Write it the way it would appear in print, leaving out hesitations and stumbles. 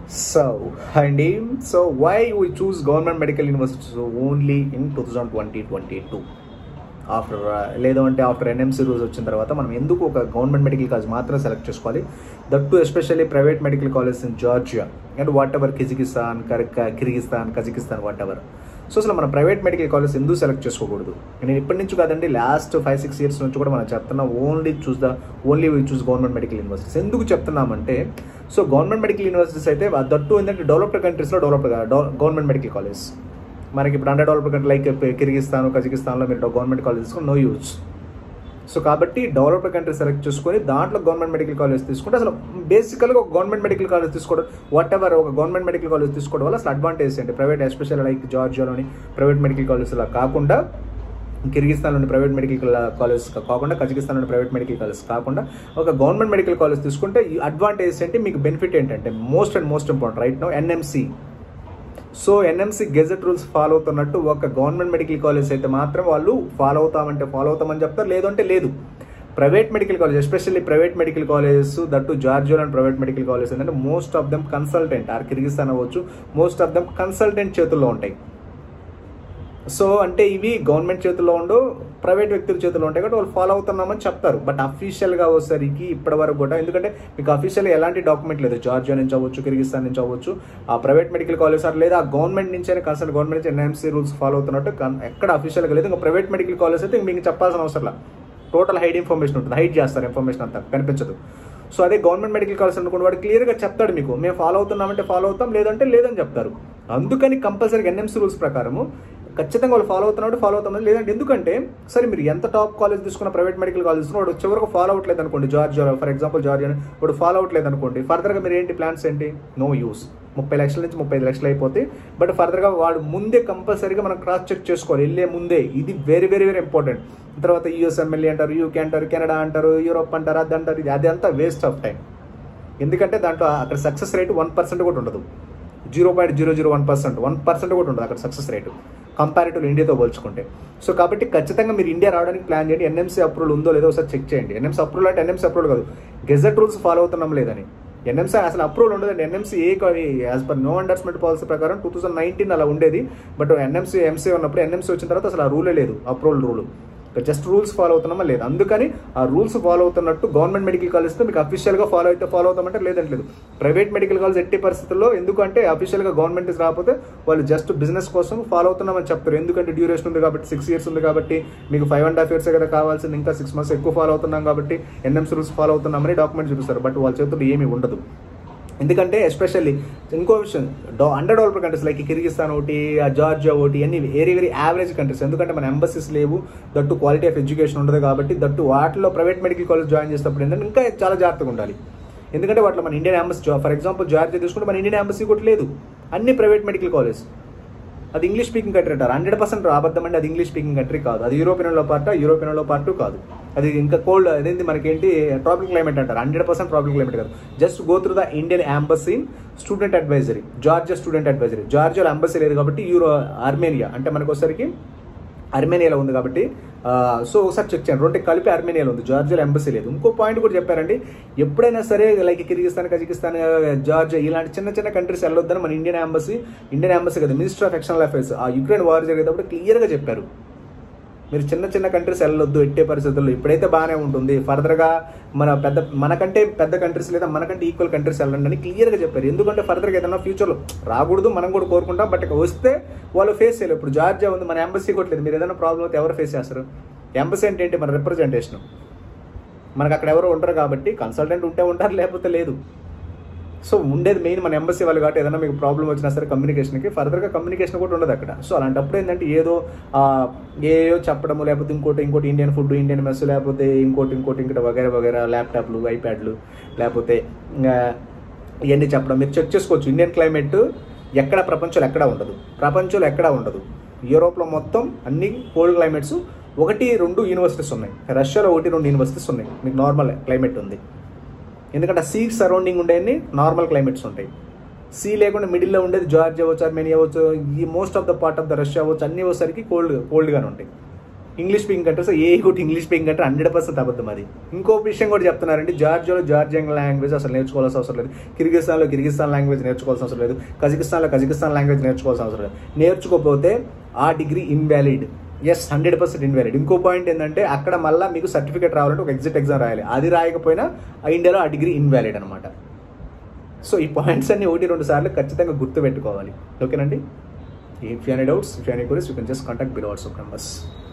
So, and so why we choose government medical universities only in 2022? After లేదంటే after NMC rules వచ్చిన తర్వాత మనం ఎందుకు ఒక గవర్నమెంట్ మెడికల్ కాలేజ్ మాత్రం సెలెక్ట్ చేసుకోవాలి, that to especially private medical college in Georgia and whatever Kyrgyzstan, Kazakhstan whatever. So అసలు మన ప్రైవేట్ మెడికల్ కాలేజ్ ఎందుకు సెలెక్ట్ చేసుకోకూడదు? నేను ఇప్పటి నుంచి కాదండి, లాస్ట్ 5-6 years నుంచి కూడా మనం చెప్తున్నాం only choose government medical universities. ఎందుకు చెప్తున్నామంటే, సో గవర్నమెంట్ మెడికల్ యూనివర్సిటీస్ అయితే దట్టు ఏంటంటే డెవలప్డ్ కంట్రీస్లో గవర్నమెంట్ మెడికల్ కాలేజ్. మనకి ఇప్పుడు under developed country like Kyrgyzstan, కజకిస్తాన్లో మీరు గవర్నమెంట్ కాలేజ్ తీసుకుని నో యూజ్. సో కాబట్టి డెవలప్డ్ కంట్రీ సెలెక్ట్ చేసుకొని దాంట్లో గవర్నమెంట్ మెడికల్ కాలేజ్ తీసుకుంటే అసలు బేసికల్గా ఒక గవర్నమెంట్ మెడికల్ కాలేజ్ తీసుకోవడం, వాట్ ఎవర్ ఒక గవర్నమెంట్ మెడికల్ కాలేజ్ తీసుకోవడం వల్ల అసలు అడ్వాంటేజ్ ఏంటి? Private especial like జార్జియాలోని private medical కాలేజ్లా కాకుండా, కిర్గిస్తాన్లోని ప్రైవేట్ మెడికల్ కాలేజ్ కాకుండా, కజకిస్తాన్లోని ప్రైవేట్ మెడికల్ కాలేజ్ కాకుండా ఒక గవర్నమెంట్ మెడికల్ కాలేజ్ తీసుకుంటే ఈ అడ్వాంటేజ్ ఏంటి, మీకు బెనిఫిట్ ఏంటంటే most important right now NMC. So NMC gazette rules follow అవుతున్నట్టు ఒక గవర్నమెంట్ మెడికల్ కాలేజ్ అయితే మాత్రం వాళ్ళు ఫాలో అవుతామని చెప్తారు, లేదంటే లేదు. Private medical college especially private medical colleges that Georgia and private medical college ఏంటంటే most of them consultant are Kyrgyzstan అవ్వచ్చు, మోస్ట్ ఆఫ్ దెమ్ కన్సల్టెంట్ చేతుల్లో ఉంటాయి. సో అంటే ఇవి గవర్నమెంట్ చేతుల్లో ఉండవు, ప్రైవేట్ వ్యక్తుల చేతుల్లో ఉంటాయి కాబట్టి వాళ్ళు ఫాలో అవుతున్నామని చెప్తారు. బట్ అఫీషియల్గా వచ్చేసరికి ఇప్పటి వరకు కూడా, ఎందుకంటే మీకు అఫీషియల్గా ఎలాంటి డాక్యుమెంట్ లేదు, జార్జియా నుంచి అవ్వచ్చు, కిర్గిస్తాన్ నుంచి అవ్వచ్చు, ఆ ప్రైవేట్ మెడికల్ కాలేజ్ సార్ లేదా ఆ గవర్నమెంట్ నుంచి కన్సల్ట్ గవర్నమెంట్ నుంచి ఎన్ఎంసీ రూల్స్ ఫాలో అవుతున్నట్టు ఎక్కడ అఫీషియల్గా లేదు. ఇంకా ప్రైవేట్ మెడికల్ కాలేజ్ అయితే మీకు చెప్పాల్సిన అవసరం లేదు, టోటల్ హైడ్ ఇన్ఫర్మేషన్ ఉంటుంది, హైడ్ చేస్తారు ఇన్ఫర్మేషన్ అంతా, కనిపించదు. సో అదే గవర్నమెంట్ మెడికల్ కాలేజ్ అనుకోండి, వాడు క్లియర్గా చెప్తాడు మీకు, మేము ఫాలో అవుతున్నామంటే ఫాలో అవుతాం, లేదంటే లేదని చెప్తారు. అందుకని కంపల్సరీగా ఎన్ఎంసీ రూల్స్ ప్రకారము ఖచ్చితంగా వాళ్ళు ఫాలో అవుతాం, లేదంటే ఎందుకంటే సరే మీరు ఎంత టాప్ కాలేజ్ తీసుకున్న, ప్రైవేట్ మెడికల్ కాలేజ్ తీసుకున్న వాడు చివరకు ఫాలో అవ్వట్లేదు అనుకోండి, జార్జియా ఫర్ ఎగ్జాంపుల్ జార్జియా వాడు ఫాలో అవ్వట్లేదు అనుకోండి, ఫర్దర్గా మీరు ఏంటి ప్లాన్స్ ఏంటి? No use. 30 లక్షల నుంచి 35 లక్షలు అయిపోతాయి. బట్ ఫర్దర్గా వాడు ముందే కంపల్సరీగా మనం క్రాస్ చెక్ చేసుకోవాలి వెళ్ళే ముందే, ఇది వెరీ వెరీ వెరీ ఇంపార్టెంట్. తర్వాత యూఎస్ ఎమ్మెల్యే అంటారు, యూకే అంటారు, కెనడా అంటారు, యూరోప్ అంటారు, అది అంటారు, అది అంతా వేస్ట్ ఆఫ్ టైం. ఎందుకంటే దాంట్లో అక్కడ సక్సెస్ రేట్ 1% కూడా ఉండదు, 0.001%, 1% కూడా ఉండదు అక్కడ సక్సెస్ రేటు కంపారిటివ్ ఇండియాతో పోల్చుకుంటే. సో కాబట్టి ఖచ్చితంగా మీరు ఇండియా రావడానికి ప్లాన్ చేయండి. ఎన్ఎంసీ అప్రూవల్ ఉందో లేదో ఒకసారి చెక్ చేయండి. ఎన్ఎంసీ అప్రూవల్ అంటే ఎన్ఎంసీ అప్రూవల్ కాదు, గెజెట్ రూల్స్ ఫాలో అవుతున్నాం లేదని. ఎన్ఎంసీ అసలు అప్రూవల్ ఉండదండి. NMC as per no endorsement policy ప్రకారం 2019 అలా ఉండేది. బట్ ఎంసీ ఉన్నప్పుడు ఎన్ఎంసీ వచ్చిన తర్వాత అసలు ఆ రూలే లేదు, approval rule. Just rules follow అవుతున్నామా లేదు. అందుకని ఆ రూల్స్ ఫాలో అవుతున్నట్టు గవర్నమెంట్ మెడికల్ కాలేజ్తో మీకు అఫీషియల్గా ఫాలో అవుతామంటే లేదంటే లేదు. ప్రైవేట్ మెడికల్ కాలేజ్ ఎట్టి పరిస్థితుల్లో, ఎందుకంటే అఫీషియల్గా గవర్నమెంట్ రాకపోతే వాళ్ళు జస్ట్ బిజినెస్ కోసం ఫాలో అవుతున్నామని చెప్తారు. ఎందుకంటే డ్యూరేషన్ ఉంది కాబట్టి, 6 years ఉంది కాబట్టి, మీకు 5.5 years కదా కావాల్సింది, ఇంకా 6 months ఎక్కువ ఫాలో అవుతున్నాం కాబట్టి ఎన్ఎంసీ రూల్స్ ఫాలో అవుతున్నామని డాక్యుమెంట్ చూపిస్తారు. బట్ వాళ్ళ చేతుల్లో ఏమీ ఉండదు. ఎందుకంటే ఎస్పెషల్లీ ఇంకో విషయం, under developed countries like Kyrgyzstan ఒకటి, జార్జియా ఒకటి, అన్ని వెరీ వెరీ యావరేజ్ కంట్రీస్. ఎందుకంటే మన ఎంబసీస్ లేవు, దట్టు క్వాలిటీ ఆఫ్ ఎడ్యుకేషన్ ఉండదు కాబట్టి, దట్టు వాటిలో ప్రైవేట్ మెడికల్ కాలేజ్ జాయిన్ చేసేటప్పుడు ఏంటంటే ఇంకా చాలా జాగ్రత్తగా ఉండాలి. ఎందుకంటే వాటిలో మన Indian embassy, for example Georgia తీసుకుంటే మన ఇండియన్ ఎంబసీ కూడా లేదు, అన్ని ప్రైవేట్ మెడికల్ కాలేజ్. అది ఇంగ్లీష్ స్పీకింగ్ కంట్రీ అంటారు, 100% అబద్ధం అండి. అది ఇంగ్లీష్ స్పీకింగ్ కంట్రీ కాదు, అది యూరోపియన్లో పార్ట్ కాదు. అది ఇంకా కోల్డ్, అదేంటి మనకేంటి ట్రాపికల్ క్లైమేట్ అంటారు, 100% ట్రాపికల్ క్లైమేట్ కాదు. Just go through the Indian embassy student advisory, Georgia student advisory. జార్జియాలో ఎంబసీ లేదు కాబట్టి ఆర్మేనియా అంటే మనకు వచ్చేసరికి అర్మేనియాలో ఉంది కాబట్టి, సో ఒకసారి చెక్ చేయండి, రెండు కలిపి అర్మేనియాలో ఉంది, జార్జియాలో ఎంబసీ లేదు. ఇంకో పాయింట్ కూడా చెప్పారండి, ఎప్పుడైనా సరే లైక్ కిర్గిస్తాన్, కజకిస్తాన్, జార్జియా ఇలాంటి చిన్న చిన్న కంట్రీస్ వెళ్ళొద్దని మన ఇండియన్ ఎంబసీ కదా, మినిస్టర్ ఆఫ్ ఎక్స్టర్నల్ అఫైర్స్ ఆ యుక్రెయిన్ వార్ జరిగేటప్పుడు క్లియర్గా చెప్పారు, మీరు చిన్న చిన్న కంట్రీస్ వెళ్ళొద్దు ఎట్టే పరిస్థితుల్లో. ఇప్పుడైతే బాగానే ఉంటుంది, ఫర్దర్గా మనకంటే పెద్ద కంట్రీస్ లేదా మనకంటే ఈక్వల్ కంట్రీస్ వెళ్ళండి అని క్లియర్గా చెప్పారు. ఎందుకంటే ఫర్దర్గా ఏదైనా ఫ్యూచర్లో రాకూడదు, మనం కూడా కోరుకుంటాం. బట్ వస్తే వాళ్ళు ఫేస్ చేయలేరు. ఇప్పుడు జార్జియా ఉంది, మన ఎంబసీ కూడా లేదు, మీరు ఏదైనా ప్రాబ్లం అయితే ఎవరు ఫేస్ చేస్తారు? ఎంబసీ అంటే ఏంటి? మన రిప్రజెంటేషన్, మనకు అక్కడ ఎవరు ఉంటారు కాబట్టి, కన్సల్టెంట్ ఉంటే ఉంటారు, లేకపోతే లేదు. సో ఉండేది మెయిన్ మన ఎంబసీ వాళ్ళు కాబట్టి ఏదైనా మీకు ప్రాబ్లం వచ్చినా సరే కమ్యూనికేషన్కి, ఫర్దర్గా కమ్యూనికేషన్ కూడా ఉండదు అక్కడ. సో అలాంటప్పుడు ఏంటంటే ఏదో చెప్పడము, లేకపోతే ఇంకోటి ఇండియన్ ఫుడ్, ఇండియన్ మెస్, లేకపోతే ఇంకోటి వగైరా ల్యాప్టాప్లు, ఐప్యాడ్లు, లేకపోతే ఇవన్నీ చెప్పడం. మీరు చెక్ చేసుకోవచ్చు, ఇండియన్ క్లైమేట్ ప్రపంచంలో ఎక్కడా ఉండదు. యూరోప్లో మొత్తం అన్ని కోల్డ్ క్లైమేట్స్, 1-2 యూనివర్సిటీస్ ఉన్నాయి. రష్యాలో 1-2 యూనివర్సిటీస్ ఉన్నాయి, మీకు నార్మల్ క్లైమేట్ ఉంది. ఎందుకంటే సీ సరౌండింగ్ ఉండేవి నార్మల్ క్లైమేట్స్ ఉంటాయి. సీ లేకుండా మిడిల్లో ఉండేది జార్జియా అవ్వచ్చు, ఆర్మేనియా అవ్వచ్చు, ఈ most of the part of the Russia అవ్వచ్చు, అన్ని వచ్చేసరికి కోల్డ్గానే ఉంటాయి. ఇంగ్లీష్ స్పీకింగ్ కంట్రీస్ ఏ కూడా ఇంగ్లీష్ స్పీకింగ్ కంట్రీ 100% అబద్ధం అది. ఇంకో విషయం కూడా చెప్తున్నారండి, జార్జియాలో జార్జియన్ లాంగ్వేజ్ అసలు నేర్చుకోవాల్సిన అవసరం లేదు, కిర్గిస్థాన్లో కిర్గిస్థాన్ లాంగ్వేజ్ నేర్చుకోవాల్సిన అవసరం లేదు, కజకిస్తాన్లో కజకిస్తాన్ లాంగ్వేజ్ నేర్చుకోవాల్సిన అవసరం లేదు. నేర్చుకోకపోతే ఆ డిగ్రీ ఇన్వాలిడ్. Yes, 100% invalid. ఇంకో పాయింట్ ఏంటంటే అక్కడ మళ్ళీ మీకు సర్టిఫికేట్ రావాలంటే ఒక ఎగ్జిట్ రాయాలి. అది రాయకపోయినా ఇండియాలో ఆ డిగ్రీ ఇన్వాలిడ్ అనమాట. సో ఈ పాయింట్స్ అన్ని 1-2 సార్లు ఖచ్చితంగా గుర్తుపెట్టుకోవాలి. ఓకేనండి. If you have any doubts, if you have any queries, you can just contact below WhatsApp numbers.